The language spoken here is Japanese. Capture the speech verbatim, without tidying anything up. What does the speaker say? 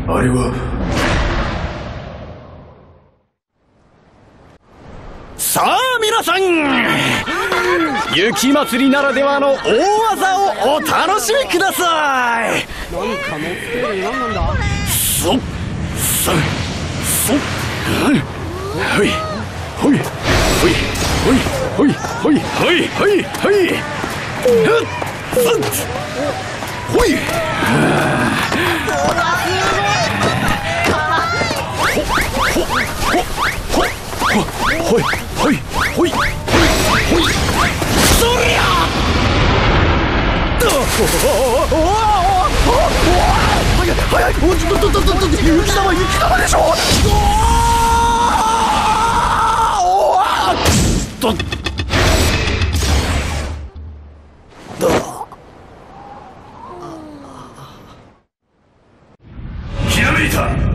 あれは。 さあ皆さん、雪祭りならではの大技をお楽しみください。 なんか持ってる。何なんだ。 そっそっそっほいほいほいほいほいほいほいほいふっふっほいほいほいほいほいほいそりゃ早い早い、おちょっとちょっとちょっと雪玉雪玉でしょ。おわとひらめいた。